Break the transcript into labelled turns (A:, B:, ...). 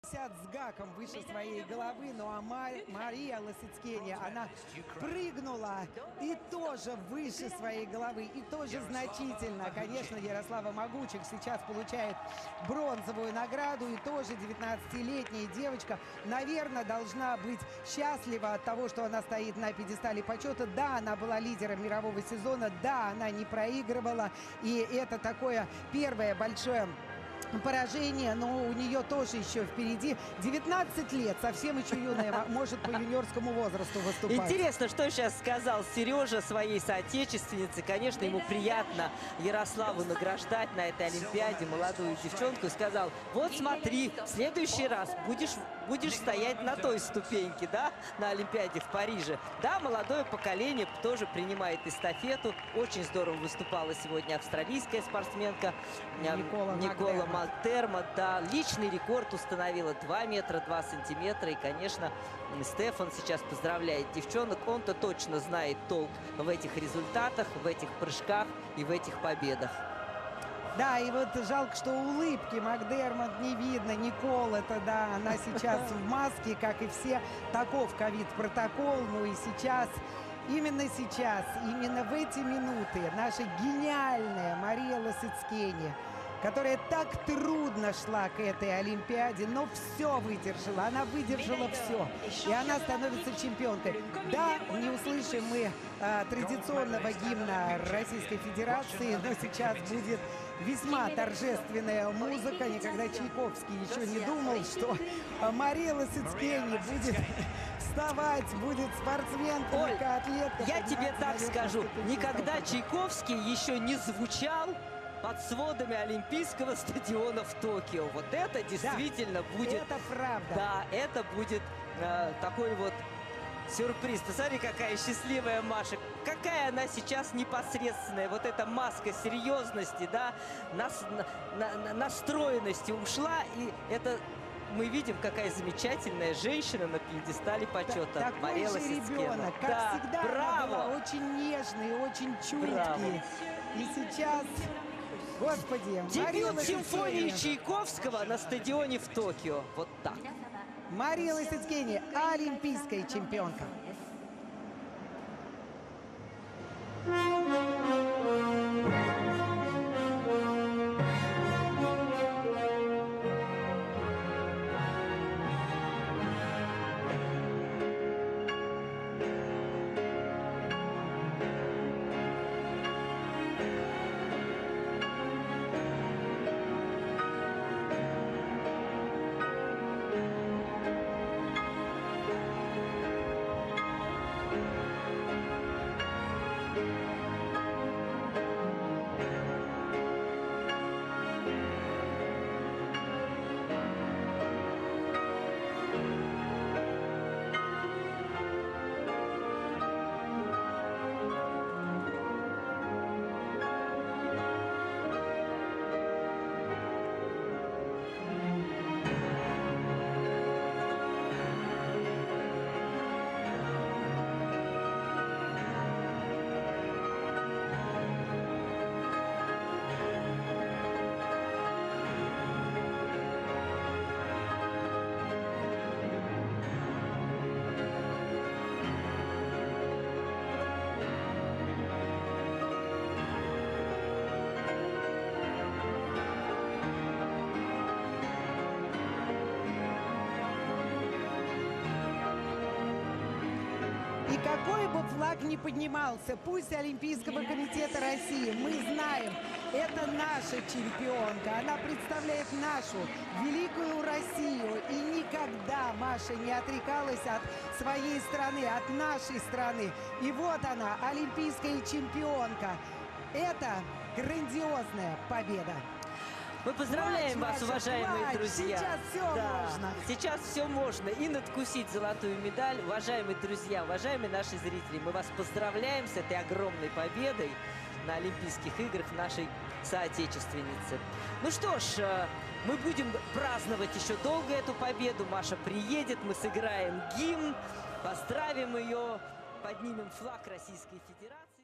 A: с гаком выше своей головы, ну а Мария Лосицкене, она прыгнула и тоже выше своей головы, и тоже значительно. Конечно, Ярослава Могучих сейчас получает бронзовую награду, и тоже 19-летняя девочка, наверное, должна быть счастлива от того, что она стоит на пьедестале почета. Да, она была лидером мирового сезона, да, она не проигрывала, и это такое первое большое поражение, но у нее тоже еще впереди 19 лет, совсем еще юная, может по юниорскому возрасту выступать.
B: Интересно, что сейчас сказал Сережа своей соотечественнице. Конечно, ему приятно Ярославу награждать на этой Олимпиаде молодую девчонку. Сказал: вот смотри, в следующий раз будешь стоять на той ступеньке, да, на Олимпиаде в Париже. Да, молодое поколение тоже принимает эстафету. Очень здорово выступала сегодня австралийская спортсменка Никола Малтерма. Да, личный рекорд установила 2 метра 2 сантиметра. И, конечно, Стефан сейчас поздравляет девчонок. Он-то точно знает толк в этих результатах, в этих прыжках и в этих победах.
A: Да, и вот жалко, что улыбки Макдермот не видно. Никол, это да, она сейчас в маске, как и все. Таков ковид-протокол. Ну и сейчас, именно сейчас, именно в эти минуты наша гениальная Мария Лосицкене, которая так трудно шла к этой Олимпиаде, но все выдержала. Она выдержала все. И она становится чемпионкой. Да, не услышим мы традиционного гимна Российской Федерации, но сейчас будет весьма торжественная музыка. Никогда Чайковский еще не думал, что Мария Лосицкене будет вставать, будет спортсменка, легкоатлетка.
B: Я тебе так скажу, никогда Чайковский еще не звучал под сводами Олимпийского стадиона в Токио. Вот это действительно будет...
A: Это правда.
B: Да, это будет такой вот сюрприз. Посмотри, какая счастливая Маша. Какая она сейчас непосредственная. Вот эта маска серьезности, да, настроенности ушла. И это... Мы видим, какая замечательная женщина на пьедестале почета.
A: Такой же ребенок, как всегда,
B: браво!
A: Она была очень нежный, очень чуткий.
B: Браво.
A: И сейчас, господи,
B: дебют симфонии Чайковского на стадионе в Токио. Вот так.
A: Мария Лосицкене, олимпийская чемпионка. Какой бы флаг ни поднимался, пусть Олимпийского комитета России, мы знаем, это наша чемпионка. Она представляет нашу великую Россию. И никогда Маша не отрекалась от своей страны, от нашей страны. И вот она, олимпийская чемпионка. Это грандиозная победа.
B: Мы поздравляем вас, уважаемые друзья.
A: Сейчас все можно.
B: Сейчас все можно. И надкусить золотую медаль. Уважаемые друзья, уважаемые наши зрители, мы вас поздравляем с этой огромной победой на Олимпийских играх нашей соотечественницы. Ну что ж, мы будем праздновать еще долго эту победу. Маша приедет, мы сыграем гимн, поздравим ее, поднимем флаг Российской Федерации.